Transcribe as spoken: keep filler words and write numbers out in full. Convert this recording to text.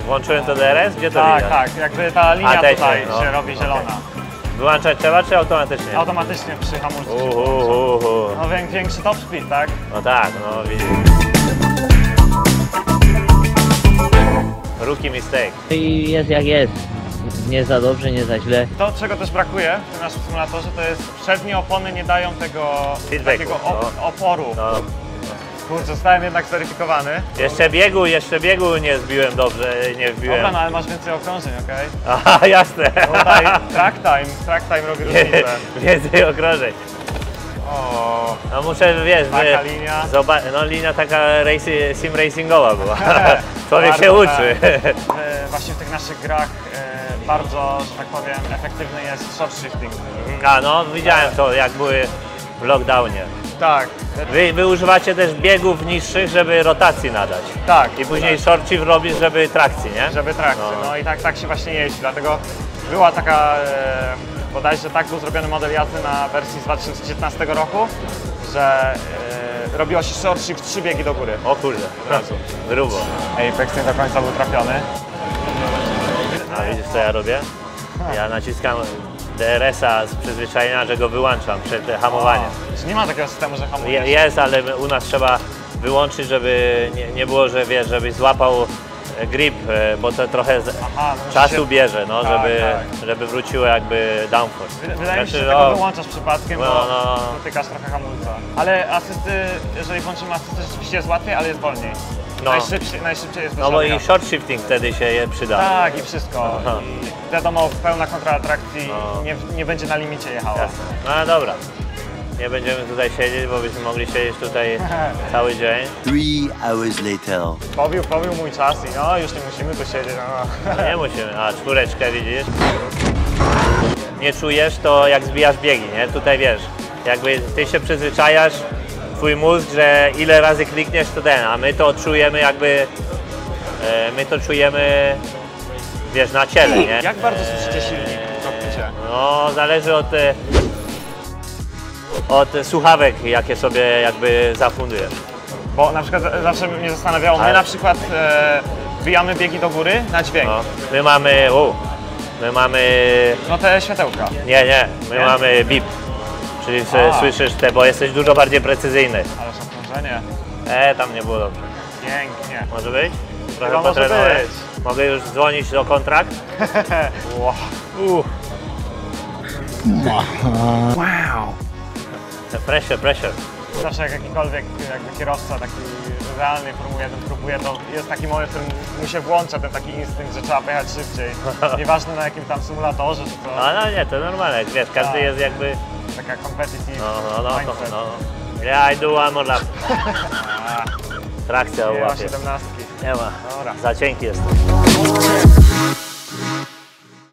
Włączyłem to D R S? Gdzie to Tak, widać? tak, jakby ta linia A, też tutaj nie, no. się robi zielona. Wyłączać trzeba, czy automatycznie? Automatycznie przy hamulcu się Uhu, włącza. uhu. No wię- większy top speed, tak? No tak, no widzisz. Rookie mistake. I jest jak jest. Nie za dobrze, nie za źle. To, czego też brakuje w tym naszym symulatorze, to jest przednie opony nie dają tego Feedbacku, takiego op no. oporu. No. Kurczę, zostałem jednak zweryfikowany. Jeszcze biegu, jeszcze biegu nie zbiłem dobrze, nie wbiłem. Dobra, no ale masz więcej okrążeń, okej? Aha, jasne. Tutaj track time, track time robi różnicę. Więcej okrążeń. O, No muszę, wiesz, taka wie, linia. Zoba no linia taka racy, sim racingowa była. Człowiek Bardzo, się uczy. tak. E, Właśnie w tych naszych grach e, bardzo, że tak powiem, efektywny jest short shifting. A no, widziałem to, jak były w lockdownie. Tak, Wy, wy używacie też biegów niższych, żeby rotacji nadać. tak. I później short shift robisz, żeby trakcji, nie? Żeby trakcję, No. no i tak, tak się właśnie jeździ, dlatego była taka, e, bodajże tak był zrobiony model jazdy na wersji z dwa tysiące dziewiętnastego roku, że e, robiło się short shift trzy biegi do góry. O kurde, razu. grubo. Apex nie do końca był trafiony. A widzisz co ja robię? Ja naciskam D R S-a z przyzwyczajenia, że go wyłączam przed hamowaniem. Czy nie ma takiego systemu, że hamuje? Je- Jest, ale u nas trzeba wyłączyć, żeby nie, nie było, że wiesz, żebyś złapał grip, e, bo to trochę z, Aha, no musi czasu się- bierze, no, tak, żeby, tak. żeby wróciło jakby downforce. Wydaje mi się, Znaczy, że tego o, wyłączasz przypadkiem, No, bo no, no. dotykasz trochę hamulca. Ale asysty, jeżeli włączymy asystę, rzeczywiście jest łatwiej, ale jest wolniej. No. Najszybciej, najszybciej jest bez No bo i żadnych- short shifting wtedy się je przyda. Tak, i wszystko. Aha. I wiadomo, pełna kontraatrakcji No. nie, nie będzie na limicie jechała. Jasne. No dobra. Nie będziemy tutaj siedzieć, bo byśmy mogli siedzieć tutaj cały dzień. Three hours later. Pobił, pobił mój czas i no, już nie musimy tu siedzieć. No. No nie musimy. A czwóreczkę widzisz? Nie czujesz to jak zbijasz biegi, nie? Tutaj wiesz, jakby ty się przyzwyczajasz, twój mózg, że ile razy klikniesz to ten, a my to czujemy jakby, e, my to czujemy, wiesz, na ciele, nie? Jak bardzo słyszycie silnik w kokpicie? No, zależy od, e, od słuchawek, jakie sobie jakby zafundujesz. Bo na przykład zawsze mnie zastanawiało, my Ale- na przykład e, wbijamy biegi do góry na dźwięk. No, my mamy, u, my mamy, No te światełka. nie, nie, my Nie? mamy bip, czyli s- A. słyszysz te, bo jesteś dużo bardziej precyzyjny. Ależ okrążenie. E, tam nie było dobrze. Pięknie. Może być? Trochę Chyba może potrenowałem. być. Mogę już dzwonić do kontrakt? Wow. Uff, Wow. pressure, pressure. Zawsze jak jakikolwiek jakby kierowca taki realnej Formuły jeden próbuje, to jest taki moment, w którym mu się włącza ten taki instynkt, że trzeba pojechać szybciej. Nieważne na jakim tam symulatorze, czy to A no nie, to normalne, wiesz, każdy Tak. jest jakby, taka competitive no, no, no, no, mindset. no. Yeah, I do one more lap. Trakcja Nie ma łapie. siedemnastki. Nie ma, Dobra. za cienki jest.